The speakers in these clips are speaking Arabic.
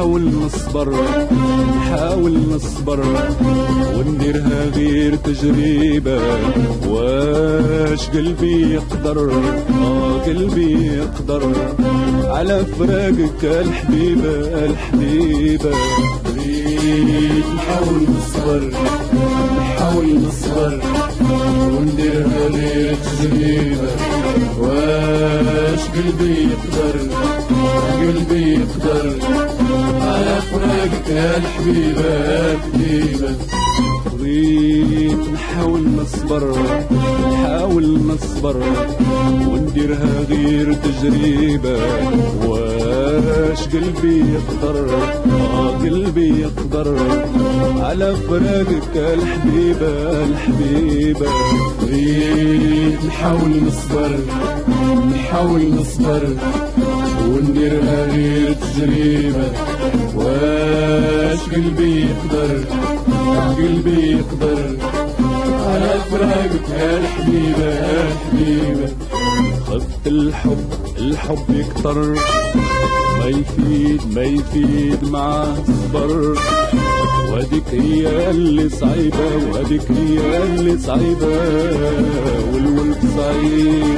نحاول نصبر ونديرها غير تجربة. واش قلبي يقدر قلبي يقدر على فراقك الحبيبة. بغيت نحاول نصبر ونديرها غير تجربة. واش قلبي يقدر على فراقك الحبيبة. بغيت نحاول نصبر ونديرها غير تجربة. واش قلبي يقدر على فراقك الحبيبة. بغيت نحاول نصبر ونديرها غير تجربة. واش قلبي يقدر على فراقك الحبيبة. خفت الحب يكتر ما يفيد معاه صبر. وهذيك هي اللي صعيبة والولد صعيب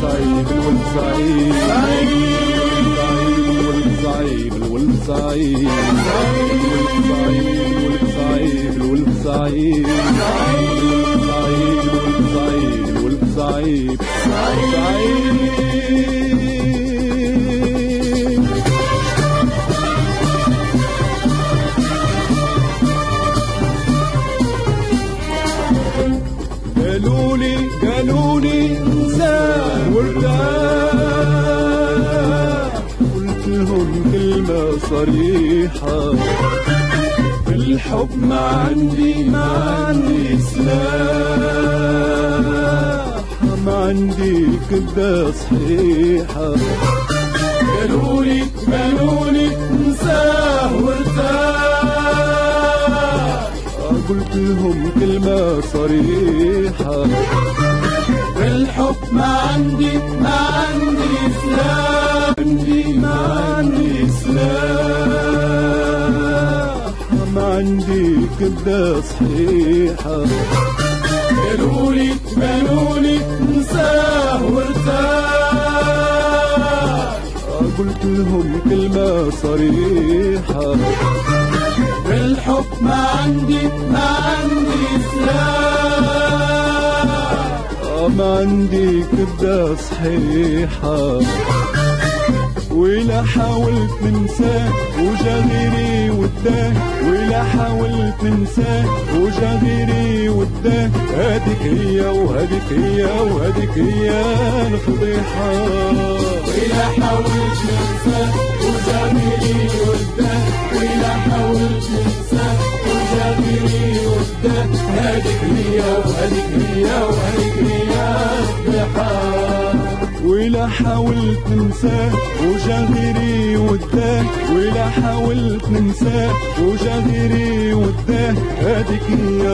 قالولي انسان وارتاح. قلت لهم كلمة صريحة بالحب ما عندي سلاح. ما عندي كذبة صحيحة. قالولي انساه وارتاح. قلت لهم كلمة صريحة بالحب ما عندي سلاح. ما عندي كذبة صحيحة. قالولي انساه وارتاح. قلت لهم كلمة صريحة بالحب ما عندي سلاح. ما عندي كذبة صحيحة. ولا حاولت ننساه وجا غيري وداه. ولا حاولت ننساه وجا غيري وداه. هذيك هي الفضيحة. ولا حاولت ننساه وجا غيري وداه. ولا حاولت ننساه وجا غيري وداه. هذيك هي الفضيحة. ولا حاولت ننساه وجا غيري وداه. ولا حاولت ننساه وجا غيري وداه. هذيك هي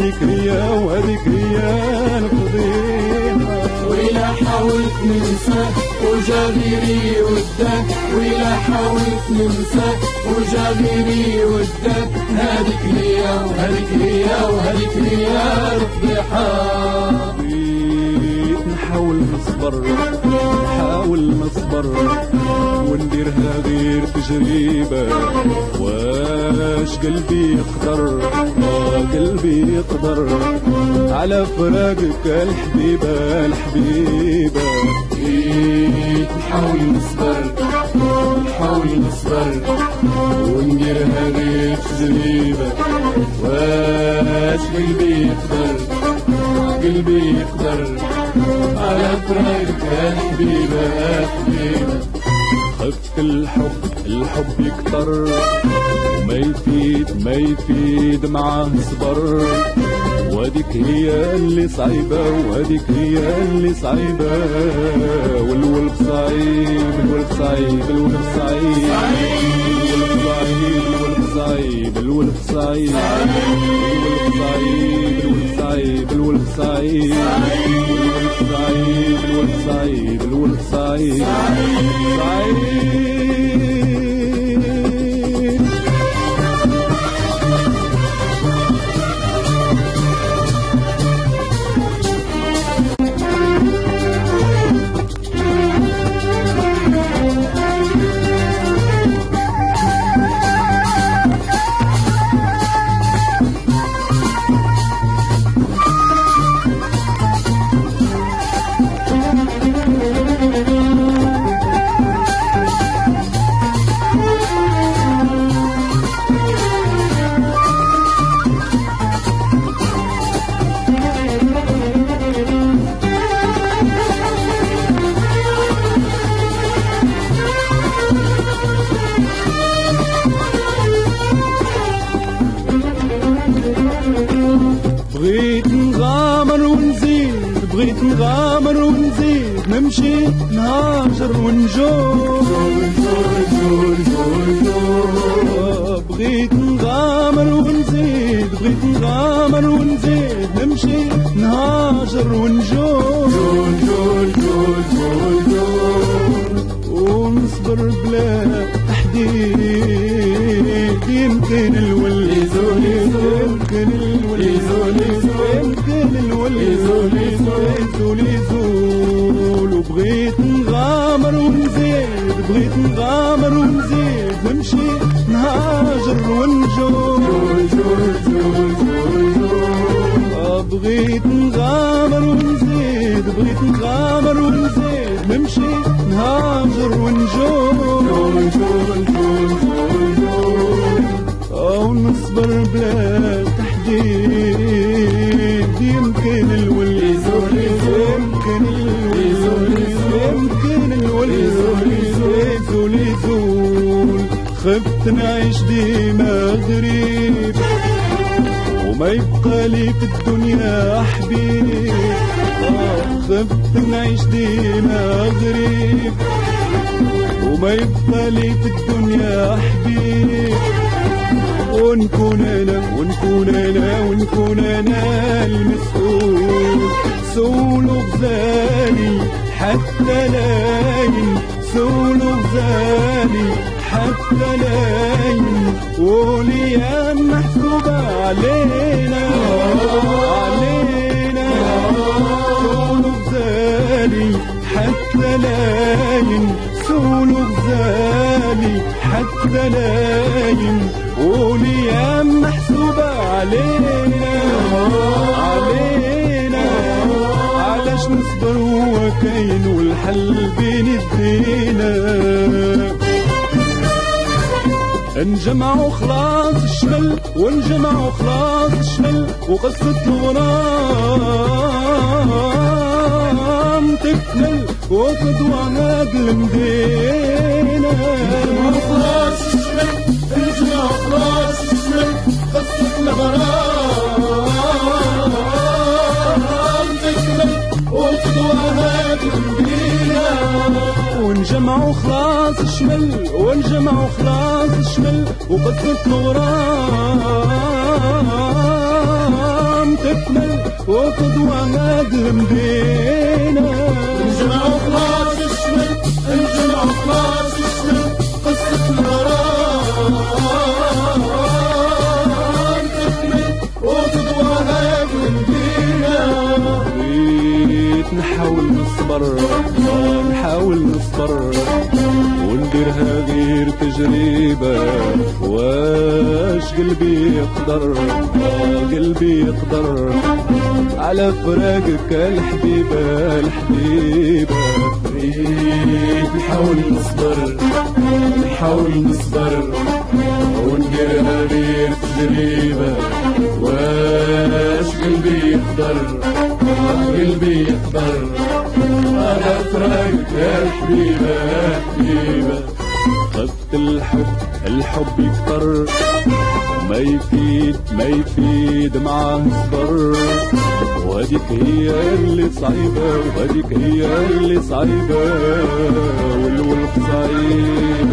الفضيحة. ولا حاولت ننساه وجا غيري وداه. ولا حاولت ننساه وجا غيري وداه. هذيك هي الفضيحة. نحاول نصبر ونديرها غير تجربة. واش قلبي يقدر على فراقك الحبيبة. بغيت نحاول نصبر ونديرها غير تجربة. واش قلبي يقدر على فراقك الحبيبة. خفت الحب يكتر ما يفيد معاه صبر. وهذيك هي اللي صعيبة والولد صعيب الولد صعيب بغيت نغامر ونزيد نمشي نهاجر ونجول بغيت نغامر ونزيد بغيت نغامر ونزيد نمشي نهاجر ونجول ونصبر بلا تحديد يمكن الولد يمكن الولد يزول وبغيت نغامر ونزيد بغيت نغامر ونزيد نمشي نهاجر ونجول بغيت نغامر ونزيد بغيت نغامر ونزيد نمشي نهاجر ونجول أو نصبر بلا تحديد يمكن الولد يمكن الولد يزول خفت نعيش ديما غريب وما يبقى لي في الدنيا حبيب خفت نعيش ديما غريب وما يبقى لي في الدنيا حبيب ونكون انا المسؤول سولو غزالي حتى لاين سولو غزالي حتى لاين والايام محسوبة علينا سولو غزالي حتى لاين سولو غزالي حتى لاين والايام محسوبة علينا علاش نصبر وكاين والحل بين ايدينا نجمعوا خلاص الشمل ونجمعوا خلاص الشمل وقصة الغرام تكمل وقدوة هاد المدينة نجمعوا خلاص الشمل نجمعوا خلاص الشمل قصة الغرام تكمل وقدوة هاد المدينة ونجمعوا خلاص الشمل ونجمعوا خلاص الشمل وقصة الغرام تكمل وقدوة هاد المدينة نجمعوا خلاص الشمل نجمعوا خلاص الشمل قصة الغرام تكمل وقدوة هاد المدينة بغيت نحاول نصبر ونديرها غير تجربة واش قلبي يقدر على فراقك الحبيبة بغيت نحاول نصبر ونديرها غير تجربة واش قلبي يقدر على فراقك يا حبيبة خفت الحب يكتر ما يفيد معاه صبر وهذيك هي اللي صعيبة والولد صعيب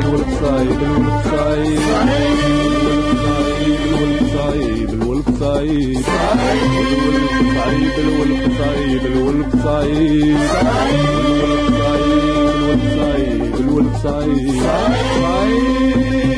الولد صعيب